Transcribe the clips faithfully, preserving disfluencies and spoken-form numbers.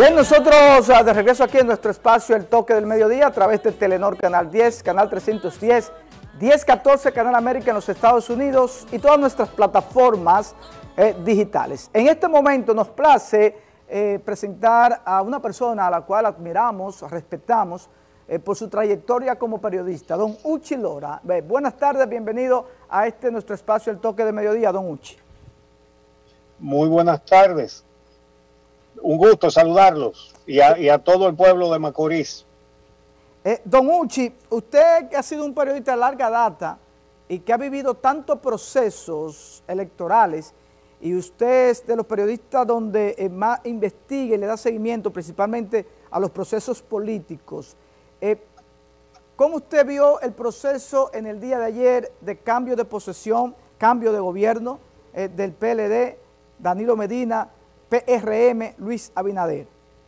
Bien, nosotros de regreso aquí en nuestro espacio El Toque del Mediodía a través de Telenor Canal diez, Canal trescientos diez, diez catorce, Canal América en los Estados Unidos y todas nuestras plataformas eh, digitales. En este momento nos place eh, presentar a una persona a la cual admiramos, respetamos eh, por su trayectoria como periodista, don Uchi Lora. Eh, buenas tardes, bienvenido a este nuestro espacio El Toque del Mediodía, don Uchi. Muy buenas tardes. Un gusto saludarlos y a, y a todo el pueblo de Macorís. Eh, don Uchi, usted que ha sido un periodista de larga data y que ha vivido tantos procesos electorales, y usted es de los periodistas donde eh, más investiga y le da seguimiento principalmente a los procesos políticos. Eh, ¿Cómo usted vio el proceso en el día de ayer de cambio de posesión, cambio de gobierno eh, del P L D, Danilo Medina, P R M, Luis Abinader?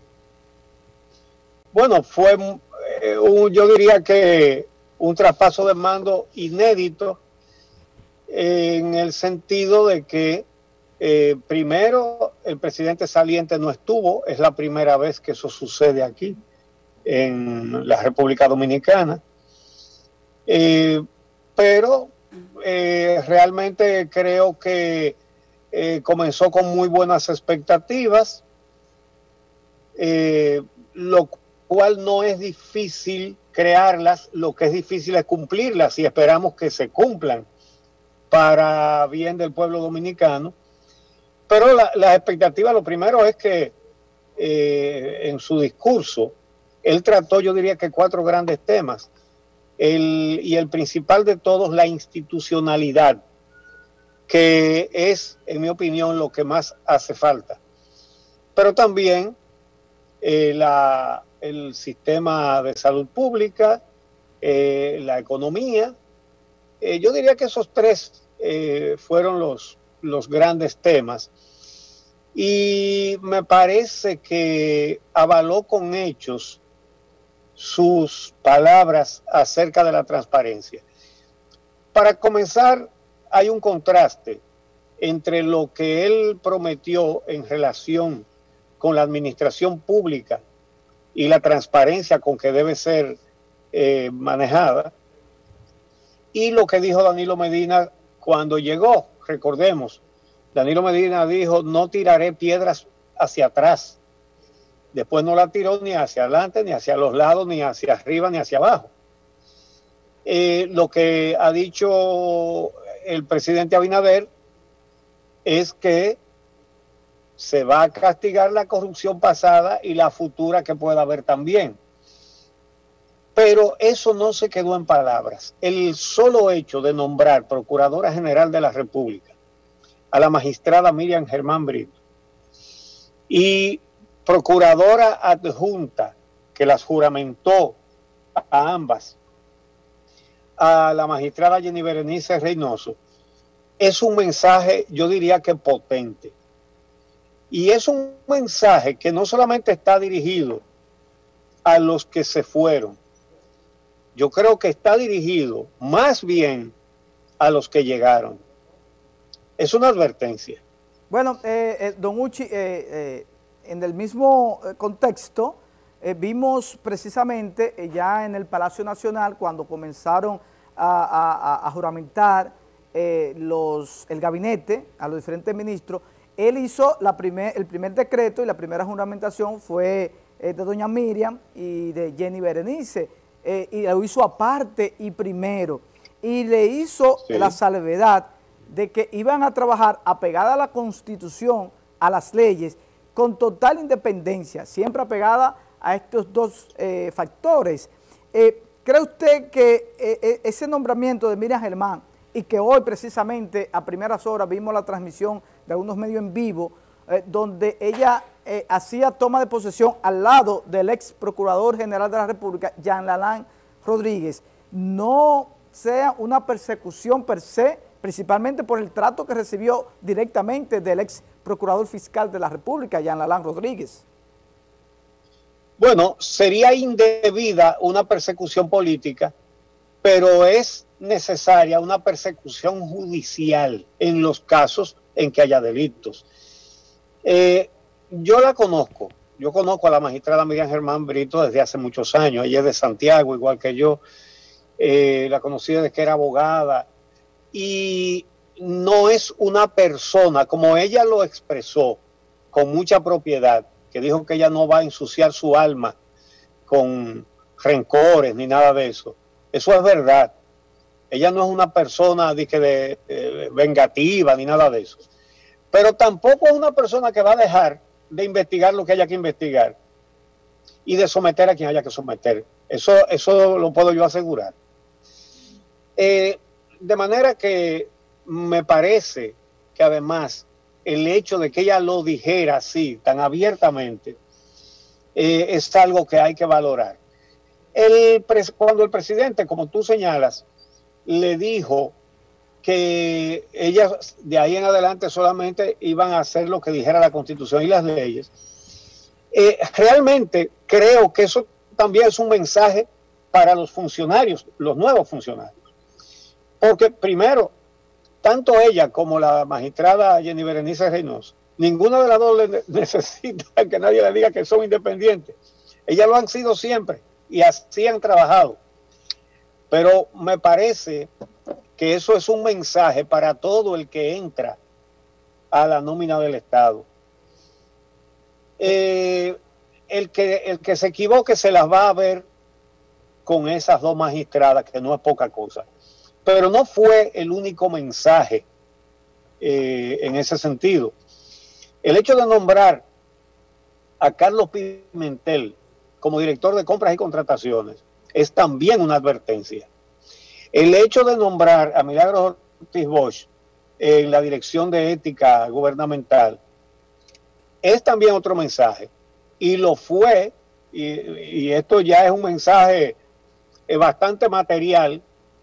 Bueno, fue, eh, un, yo diría que un traspaso de mando inédito eh, en el sentido de que eh, primero el presidente saliente no estuvo, es la primera vez que eso sucede aquí en la República Dominicana, eh, pero eh, realmente creo que Eh, comenzó con muy buenas expectativas, eh, lo cual no es difícil crearlas, lo que es difícil es cumplirlas y esperamos que se cumplan para bien del pueblo dominicano. Pero la, la expectativa, lo primero es que eh, en su discurso él trató, yo diría que cuatro grandes temas, el, y el principal de todos, la institucionalidad, que es, en mi opinión, lo que más hace falta. Pero también eh, la, el sistema de salud pública, eh, la economía. Eh, yo diría que esos tres eh, fueron los, los grandes temas. Y me parece que avaló con hechos sus palabras acerca de la transparencia. Para comenzar, hay un contraste entre lo que él prometió en relación con la administración pública y la transparencia con que debe ser eh, manejada, y lo que dijo Danilo Medina cuando llegó. Recordemos, Danilo Medina dijo: no tiraré piedras hacia atrás. Después no la tiró ni hacia adelante, ni hacia los lados, ni hacia arriba, ni hacia abajo. Eh, lo que ha dicho el presidente Abinader es que se va a castigar la corrupción pasada y la futura que pueda haber también. Pero eso no se quedó en palabras. El solo hecho de nombrar Procuradora General de la República a la magistrada Miriam Germán Brito y Procuradora Adjunta, que las juramentó a ambas, a la magistrada Jenny Berenice Reynoso, es un mensaje, yo diría que potente. Y es un mensaje que no solamente está dirigido a los que se fueron, yo creo que está dirigido más bien a los que llegaron. Es una advertencia. Bueno, eh, eh, don Uchi, eh, eh, en el mismo contexto, Eh, vimos precisamente eh, ya en el Palacio Nacional, cuando comenzaron a, a, a juramentar eh, los, el gabinete a los diferentes ministros, él hizo la primer, el primer decreto y la primera juramentación fue eh, de doña Miriam y de Jenny Berenice, eh, y lo hizo aparte y primero, y le hizo sí. la salvedad de que iban a trabajar apegada a la Constitución, a las leyes, con total independencia, siempre apegada a estos dos eh, factores. Eh, ¿Cree usted que eh, ese nombramiento de Miriam Germán, y que hoy precisamente a primeras horas vimos la transmisión de algunos medios en vivo, eh, donde ella eh, hacía toma de posesión al lado del ex Procurador General de la República, Jean Lalán Rodríguez, no sea una persecución per se, principalmente por el trato que recibió directamente del ex Procurador Fiscal de la República, Jean Lalán Rodríguez? Bueno, sería indebida una persecución política, pero es necesaria una persecución judicial en los casos en que haya delitos. Eh, yo la conozco, yo conozco a la magistrada Miriam Germán Brito desde hace muchos años. Ella es de Santiago, igual que yo. Eh, la conocí desde que era abogada. Y no es una persona, como ella lo expresó con mucha propiedad, que dijo que ella no va a ensuciar su alma con rencores ni nada de eso. Eso es verdad. Ella no es una persona de, de, de vengativa ni nada de eso. Pero tampoco es una persona que va a dejar de investigar lo que haya que investigar y de someter a quien haya que someter. Eso, eso lo puedo yo asegurar. Eh, de manera que me parece que además el hecho de que ella lo dijera así, tan abiertamente, eh, es algo que hay que valorar. El, cuando el presidente, como tú señalas, le dijo que ellas de ahí en adelante solamente iban a hacer lo que dijera la Constitución y las leyes, eh, realmente creo que eso también es un mensaje para los funcionarios, los nuevos funcionarios. Porque primero, tanto ella como la magistrada Jenny Berenice Reynoso, ninguna de las dos le necesita que nadie le diga que son independientes. Ellas lo han sido siempre y así han trabajado. Pero me parece que eso es un mensaje para todo el que entra a la nómina del Estado. Eh, el, que, el que se equivoque se las va a ver con esas dos magistradas, que no es poca cosa. Pero no fue el único mensaje eh, en ese sentido. El hecho de nombrar a Carlos Pimentel como director de compras y contrataciones es también una advertencia. El hecho de nombrar a Milagros Ortiz Bosch en la dirección de ética gubernamental es también otro mensaje. Y lo fue, y, y esto ya es un mensaje bastante material,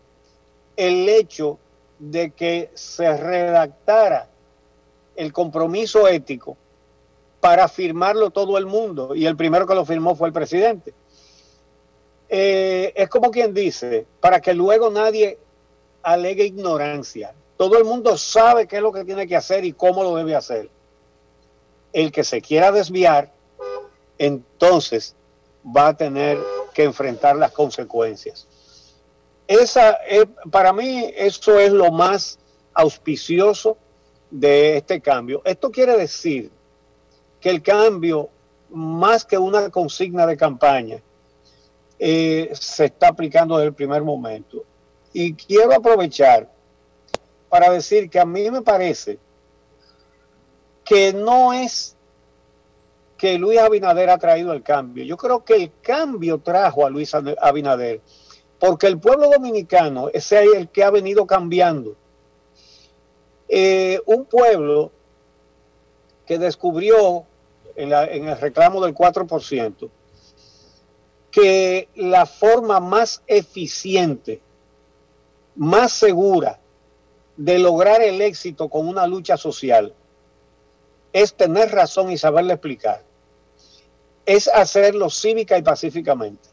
el hecho de que se redactara el compromiso ético para firmarlo todo el mundo, y el primero que lo firmó fue el presidente. Eh, es como quien dice, para que luego nadie alegue ignorancia. Todo el mundo sabe qué es lo que tiene que hacer y cómo lo debe hacer. El que se quiera desviar, entonces va a tener que enfrentar las consecuencias. Esa, eh, para mí eso es lo más auspicioso de este cambio. Esto quiere decir que el cambio, más que una consigna de campaña, eh, se está aplicando desde el primer momento. Y quiero aprovechar para decir que a mí me parece que no es que Luis Abinader ha traído el cambio. Yo creo que el cambio trajo a Luis Abinader, porque el pueblo dominicano es el que ha venido cambiando. Eh, un pueblo que descubrió en, la, en el reclamo del cuatro por ciento que la forma más eficiente, más segura de lograr el éxito con una lucha social es tener razón y saberle explicar. Es hacerlo cívica y pacíficamente.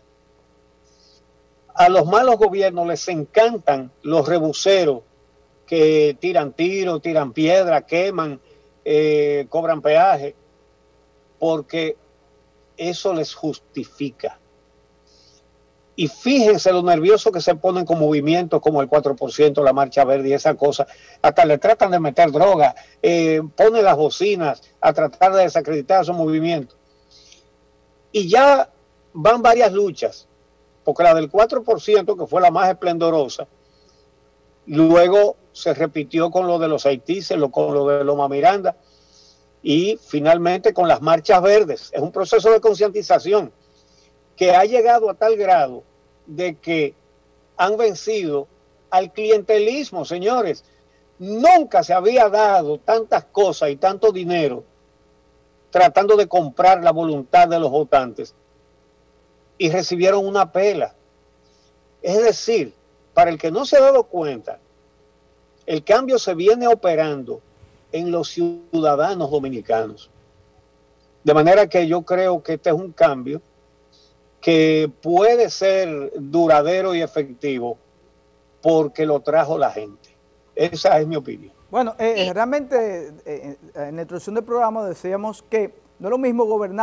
A los malos gobiernos les encantan los rebuceros que tiran tiros, tiran piedra, queman, eh, cobran peaje, porque eso les justifica. Y fíjense lo nervioso que se ponen con movimientos como el cuatro por ciento, la Marcha Verde y esa cosa. Hasta le tratan de meter droga, eh, ponen las bocinas a tratar de desacreditar esos movimientos. Y ya van varias luchas, porque la del cuatro por ciento, que fue la más esplendorosa, luego se repitió con lo de los haitíes, con lo de Loma Miranda, y finalmente con las marchas verdes. Es un proceso de concientización que ha llegado a tal grado de que han vencido al clientelismo, señores. Nunca se había dado tantas cosas y tanto dinero tratando de comprar la voluntad de los votantes y recibieron una pela. Es decir, para el que no se ha dado cuenta, el cambio se viene operando en los ciudadanos dominicanos. De manera que yo creo que este es un cambio que puede ser duradero y efectivo porque lo trajo la gente. Esa es mi opinión. Bueno, eh, realmente eh, en la introducción del programa decíamos que no es lo mismo gobernar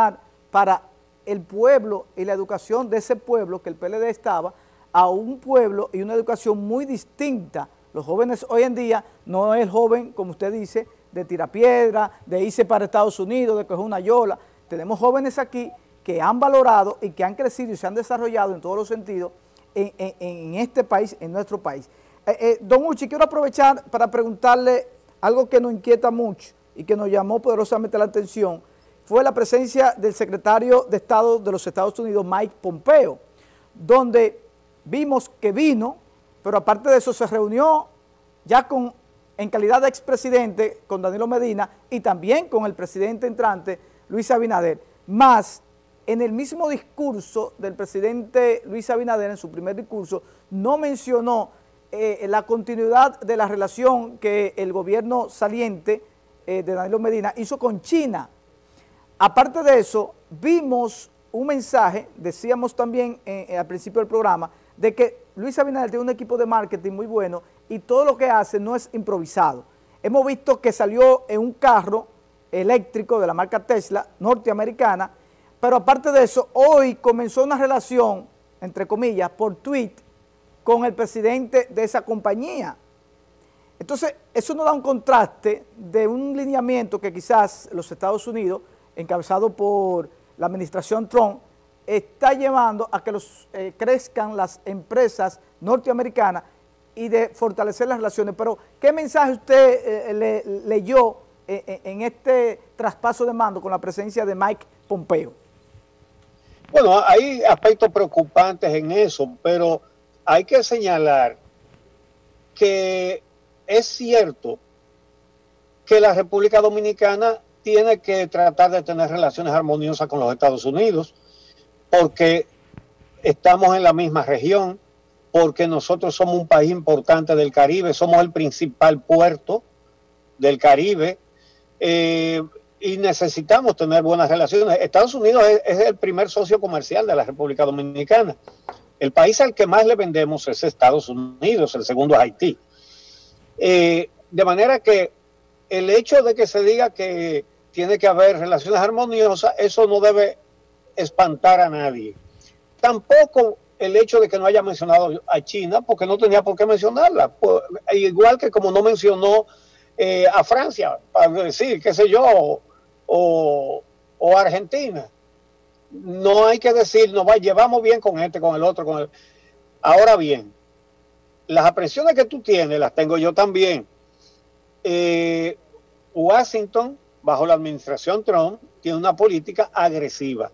para el pueblo y la educación de ese pueblo que el P L D estaba, a un pueblo y una educación muy distinta. Los jóvenes hoy en día no es el joven, como usted dice, de tirapiedra, de irse para Estados Unidos, de coger una yola. Tenemos jóvenes aquí que han valorado y que han crecido y se han desarrollado en todos los sentidos en, en, en este país, en nuestro país. Eh, eh, don Uchi, quiero aprovechar para preguntarle algo que nos inquieta mucho y que nos llamó poderosamente la atención, fue la presencia del secretario de Estado de los Estados Unidos, Mike Pompeo, donde vimos que vino, pero aparte de eso se reunió ya con, en calidad de expresidente con Danilo Medina y también con el presidente entrante, Luis Abinader, más en el mismo discurso del presidente Luis Abinader, en su primer discurso, no mencionó eh, la continuidad de la relación que el gobierno saliente eh, de Danilo Medina hizo con China. Aparte de eso, vimos un mensaje, decíamos también eh, eh, al principio del programa, de que Luis Abinader tiene un equipo de marketing muy bueno y todo lo que hace no es improvisado. Hemos visto que salió en un carro eléctrico de la marca Tesla, norteamericana, pero aparte de eso, hoy comenzó una relación, entre comillas, por tweet, con el presidente de esa compañía. Entonces, eso nos da un contraste de un lineamiento que quizás los Estados Unidos, encabezado por la administración Trump, está llevando a que los, eh, crezcan las empresas norteamericanas y de fortalecer las relaciones. Pero, ¿qué mensaje usted eh, le, leyó eh, en este traspaso de mando con la presencia de Mike Pompeo? Bueno, hay aspectos preocupantes en eso, pero hay que señalar que es cierto que la República Dominicana tiene que tratar de tener relaciones armoniosas con los Estados Unidos, porque estamos en la misma región, porque nosotros somos un país importante del Caribe, somos el principal puerto del Caribe, eh, y necesitamos tener buenas relaciones. Estados Unidos es, es el primer socio comercial de la República Dominicana. El país al que más le vendemos es Estados Unidos, el segundo es Haití. Eh, de manera que el hecho de que se diga que tiene que haber relaciones armoniosas, eso no debe espantar a nadie. Tampoco el hecho de que no haya mencionado a China, porque no tenía por qué mencionarla. Pues, igual que como no mencionó eh, a Francia, para decir, qué sé yo, o, o Argentina. No hay que decir, nos va, llevamos bien con este, con el otro, con el... Ahora bien, las apresiones que tú tienes, las tengo yo también. Eh, Washington, bajo la administración Trump, tiene una política agresiva.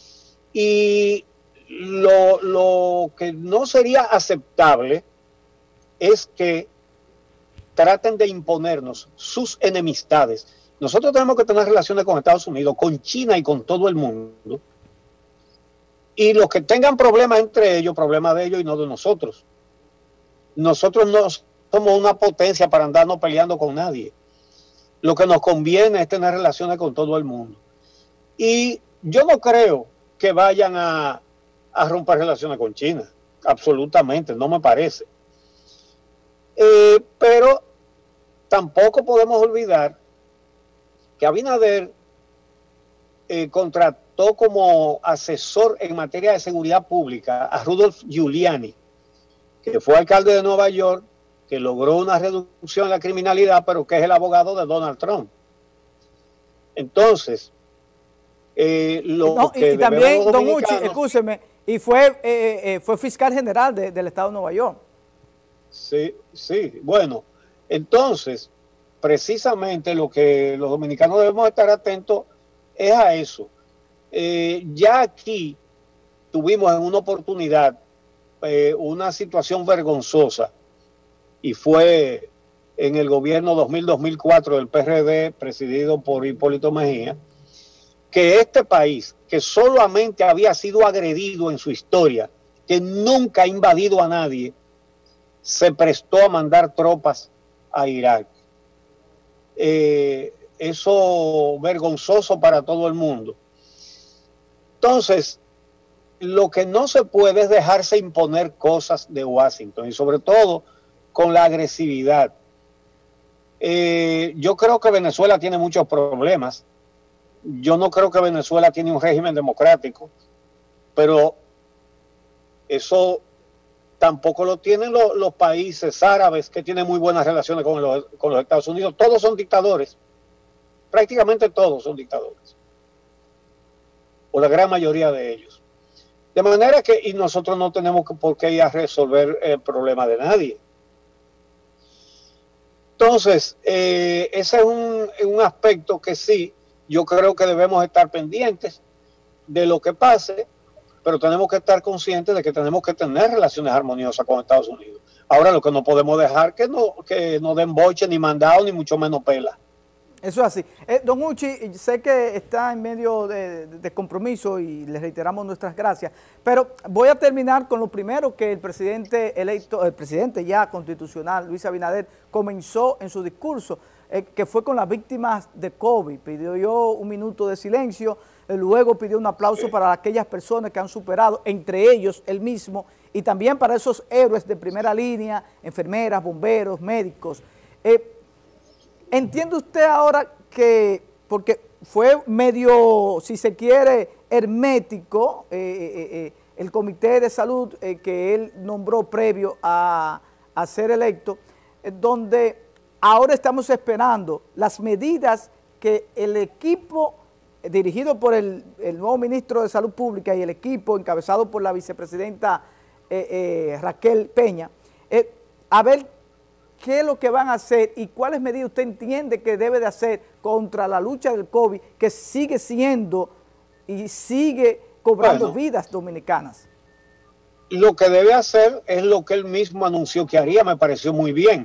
Y lo, lo que no sería aceptable es que traten de imponernos sus enemistades. Nosotros tenemos que tener relaciones con Estados Unidos, con China y con todo el mundo. Y los que tengan problemas entre ellos, problemas de ellos y no de nosotros. Nosotros no somos una potencia para andarnos peleando con nadie. Lo que nos conviene es tener relaciones con todo el mundo. Y yo no creo que vayan a, a romper relaciones con China. Absolutamente, no me parece. Eh, pero tampoco podemos olvidar que Abinader eh, contrató como asesor en materia de seguridad pública a Rudolph Giuliani, que fue alcalde de Nueva York, que logró una reducción en la criminalidad, pero que es el abogado de Donald Trump. Entonces, eh, lo no, que y también, don dominicanos... Uchi, escúcheme, y fue, eh, eh, fue fiscal general de, del estado de Nueva York. Sí, sí, bueno, entonces, precisamente lo que los dominicanos debemos estar atentos es a eso. Eh, ya aquí tuvimos en una oportunidad eh, una situación vergonzosa, y fue en el gobierno dos mil dos mil cuatro del P R D, presidido por Hipólito Mejía, que este país, que solamente había sido agredido en su historia, que nunca ha invadido a nadie, se prestó a mandar tropas a Irak. Eh, eso vergonzoso para todo el mundo. Entonces, lo que no se puede es dejarse imponer cosas de Washington, y sobre todo con la agresividad. Eh, yo creo que Venezuela tiene muchos problemas, Yo no creo que Venezuela tiene un régimen democrático, pero eso tampoco lo tienen los, los países árabes que tienen muy buenas relaciones con los, con los Estados Unidos. Todos son dictadores, prácticamente todos son dictadores, o la gran mayoría de ellos. De manera que, y nosotros no tenemos por qué ir a resolver el problema de nadie. Entonces, eh, ese es un, un aspecto que sí, yo creo que debemos estar pendientes de lo que pase, pero tenemos que estar conscientes de que tenemos que tener relaciones armoniosas con Estados Unidos. Ahora, lo que no podemos dejar que no, que no den boche, ni mandado, ni mucho menos pela. Eso es así. Eh, don Uchi, sé que está en medio de, de compromiso y le reiteramos nuestras gracias, pero voy a terminar con lo primero que el presidente electo, el presidente ya constitucional, Luis Abinader, comenzó en su discurso, eh, que fue con las víctimas de COVID. Pidió yo un minuto de silencio, eh, luego pidió un aplauso para aquellas personas que han superado, entre ellos él mismo, y también para esos héroes de primera línea, enfermeras, bomberos, médicos. Eh, ¿Entiende usted ahora que, porque fue medio, si se quiere, hermético eh, eh, eh, el Comité de Salud eh, que él nombró previo a, a ser electo, eh, donde ahora estamos esperando las medidas que el equipo eh, dirigido por el, el nuevo ministro de Salud Pública y el equipo encabezado por la vicepresidenta eh, eh, Raquel Peña, eh, a ver qué es lo que van a hacer y cuáles medidas usted entiende que debe de hacer contra la lucha del COVID, que sigue siendo y sigue cobrando bueno, vidas dominicanas. Lo que debe hacer es lo que él mismo anunció que haría, me pareció muy bien.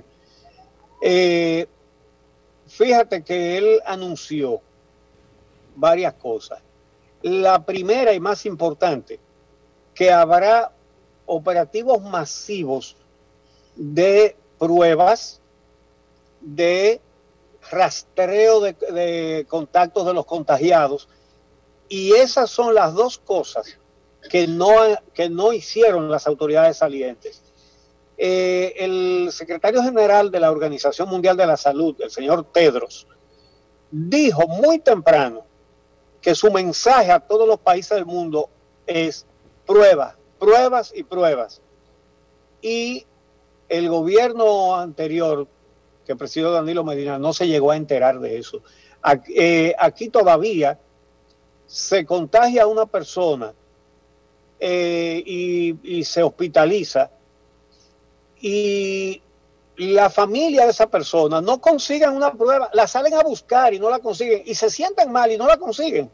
Eh, fíjate que él anunció varias cosas. La primera y más importante, que habrá operativos masivos de pruebas de rastreo de, de contactos de los contagiados, y esas son las dos cosas que no, que no hicieron las autoridades salientes. Eh, el secretario general de la Organización Mundial de la Salud, el señor Tedros, dijo muy temprano que su mensaje a todos los países del mundo es pruebas, pruebas y pruebas. Y el gobierno anterior, que presidió Danilo Medina, no se llegó a enterar de eso. Aquí, eh, aquí todavía se contagia a una persona eh, y, y se hospitaliza, y la familia de esa persona no consiguen una prueba, la salen a buscar y no la consiguen, y se sienten mal y no la consiguen.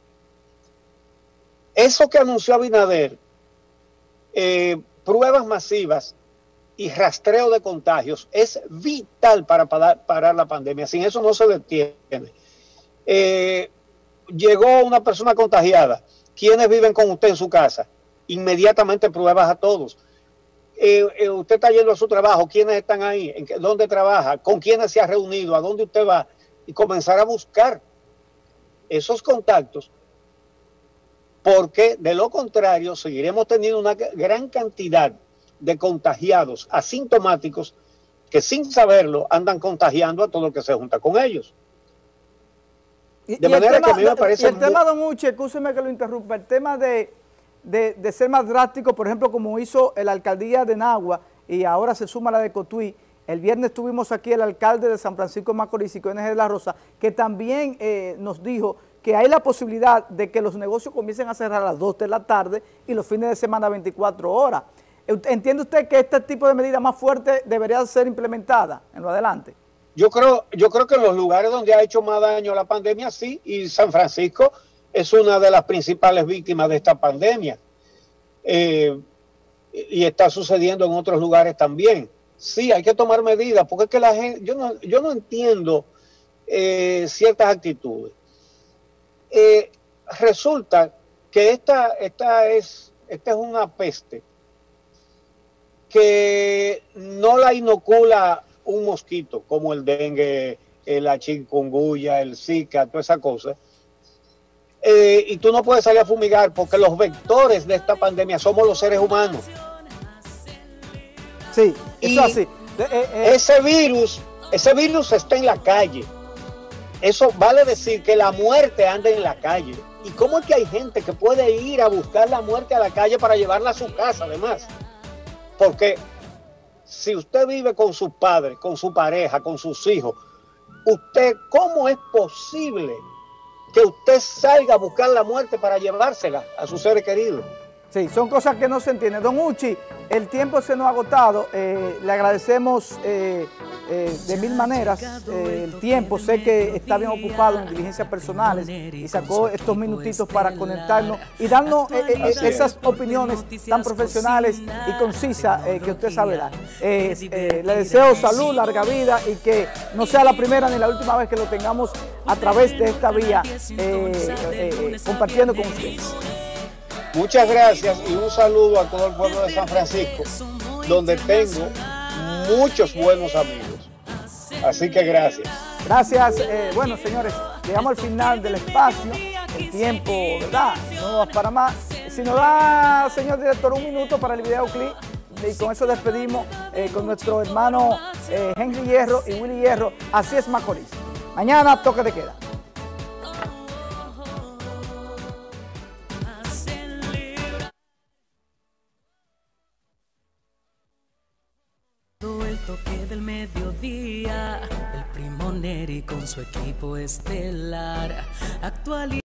Eso que anunció Abinader, eh, pruebas masivas y rastreo de contagios, es vital para parar, parar la pandemia. Sin eso no se detiene. Eh, llegó una persona contagiada. ¿Quiénes viven con usted en su casa? Inmediatamente pruebas a todos. Eh, eh, usted está yendo a su trabajo. ¿Quiénes están ahí? ¿En qué, dónde trabaja? ¿Con quiénes se ha reunido? ¿A dónde usted va? Y comenzar a buscar esos contactos, porque de lo contrario seguiremos teniendo una gran cantidad de contagiados asintomáticos que sin saberlo andan contagiando a todo el que se junta con ellos. De y manera tema, que a mí me parece... Y el muy... tema, don Uchi, escúcheme que lo interrumpa, el tema de, de, de ser más drástico, por ejemplo, como hizo la alcaldía de Nagua y ahora se suma la de Cotuí. El viernes tuvimos aquí el alcalde de San Francisco de Macorís, N G de la Rosa, que también eh, nos dijo que hay la posibilidad de que los negocios comiencen a cerrar a las dos de la tarde y los fines de semana veinticuatro horas. ¿Entiende usted que este tipo de medida más fuerte debería ser implementada en lo adelante? Yo creo, yo creo que en los lugares donde ha hecho más daño la pandemia, sí, y San Francisco es una de las principales víctimas de esta pandemia. Eh, y está sucediendo en otros lugares también. Sí, hay que tomar medidas, porque es que la gente, yo no, yo no entiendo eh, ciertas actitudes. Eh, resulta que esta, esta, es, esta es una peste que no la inocula un mosquito como el dengue, la chikungunya, el zika, toda esa cosa. Eh, y tú no puedes salir a fumigar porque los vectores de esta pandemia somos los seres humanos. Sí, eso y así. Eh, eh. Ese virus, ese virus está en la calle. eso vale decir que la muerte anda en la calle. ¿Y cómo es que hay gente que puede ir a buscar la muerte a la calle para llevarla a su casa, además? Porque si usted vive con sus padres, con su pareja, con sus hijos, usted, ¿cómo es posible que usted salga a buscar la muerte para llevársela a sus seres queridos? Sí, son cosas que no se entienden. Don Uchi, el tiempo se nos ha agotado. Eh, le agradecemos eh, eh, de mil maneras eh, el tiempo. Sé que está bien ocupado en diligencias personales y sacó estos minutitos para conectarnos y darnos eh, eh, esas opiniones tan profesionales y concisas eh, que usted sabe dar. Eh, eh, le deseo salud, larga vida y que no sea la primera ni la última vez que lo tengamos a través de esta vía eh, eh, compartiendo con ustedes. Muchas gracias y un saludo a todo el pueblo de San Francisco, donde tengo muchos buenos amigos. Así que gracias. Gracias. Eh, bueno, señores, llegamos al final del espacio. El tiempo, ¿verdad? No va para más. Si nos da, señor director, un minuto para el videoclip, y con eso despedimos eh, con nuestro hermano eh, Henry Hierro y Willy Hierro. Así es Macorís. Mañana toque de queda. El toque del mediodía, el Primo Neri con su equipo estelar, actualidad.